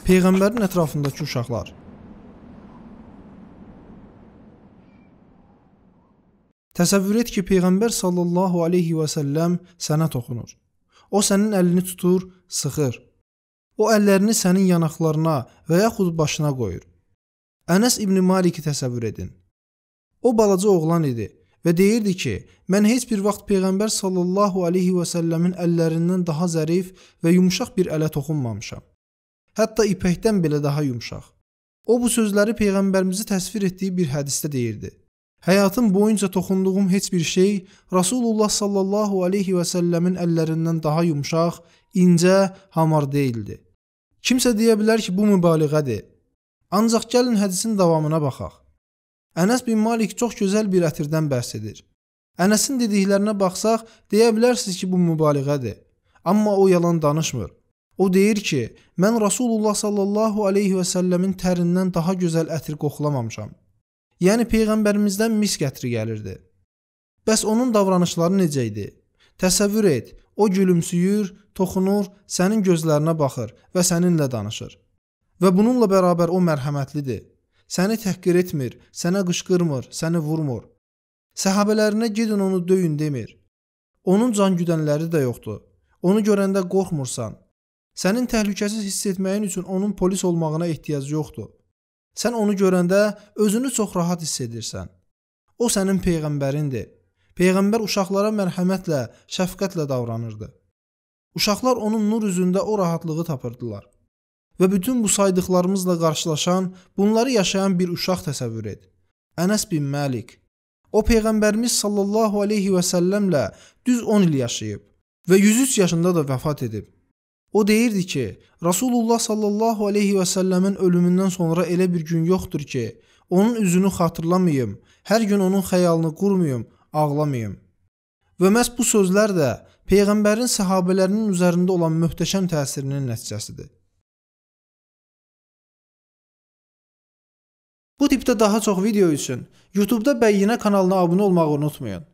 Peyğəmbərin ətrafındakı uşaqlar. Təsəvvür et ki, Peyğəmbər sallallahu aleyhi və səlləm sənə toxunur. O sənin əlini tutur, sıxır. O əllərini sənin yanaqlarına və yaxud başına qoyur. Ənəs İbn Maliki təsəvvür edin. O balaca oğlan idi və deyirdi ki, mən heç bir vaxt Peyğəmbər sallallahu aleyhi və səlləmin əllərindən daha zərif və yumşaq bir ələ toxunmamışam. Hətta ipəkdən belə daha yumşaq. O bu sözləri Peyğəmbərimizi təsvir etdiyi bir hədisdə deyirdi. Həyatım boyunca toxunduğum heç bir şey Rasulullah sallallahu aleyhi və səlləmin əllərindən daha yumşaq, incə, hamar deyildi. Kimsə deyə bilər ki, bu mübaliğədir. Ancaq gəlin hədisin davamına baxaq. Ənəs bin Malik çox gözəl bir ətirdən bəhs edir. Ənəsin dediklərinə baxsaq, deyə bilərsiniz ki, bu mübaliğədir. Amma o yalan danışmır. O deyir ki, mən Rasulullah sallallahu aleyhi və səlləmin tərindən daha gözəl ətir qoxulamamışam. Yəni Peyğəmbərimizdən misk ətri gəlirdi. Bəs onun davranışları necə idi? Təsəvvür et, o gülümsüyür, toxunur, sənin gözlərinə baxır və səninlə danışır. Və bununla bərabər o mərhəmətlidir. Səni təhqir etmir, sənə qışqırmır, səni vurmur. Səhabələrinə gedin onu döyün demir. Onun can güdənləri də yoxdur. Onu görəndə qorxmursan. Sənin təhlükəsiz hiss etməyin üçün onun polis olmağına ehtiyac yoxdur. Sən onu görəndə özünü çox rahat hiss edirsən. O sənin Peyğəmbərindir. Peyğəmbər uşaqlara mərhəmətlə, şəfqətlə davranırdı. Uşaqlar onun nur üzündə o rahatlığı tapırdılar. Və bütün bu saydıqlarımızla qarşılaşan, bunları yaşayan bir uşaq təsəvvür et. Ənəs bin Malik. O Peyğəmbərimiz sallallahu aleyhi və səlləmlə düz 10 il yaşayıb və 103 yaşında da vəfat edib. O deyirdi ki, Rasulullah sallallahu aleyhi və səlləmin ölümündən sonra elə bir gün yoxdur ki, onun üzünü xatırlamayım, hər gün onun xəyalını qurmayım, ağlamayım. Və məhz bu sözlər də Peyğəmbərin səhabələrinin üzərində olan möhtəşəm təsirinin nəticəsidir. Bu tipdə daha çox video üçün YouTube'da Bəyyinə kanalına abunə olmağı unutmayın.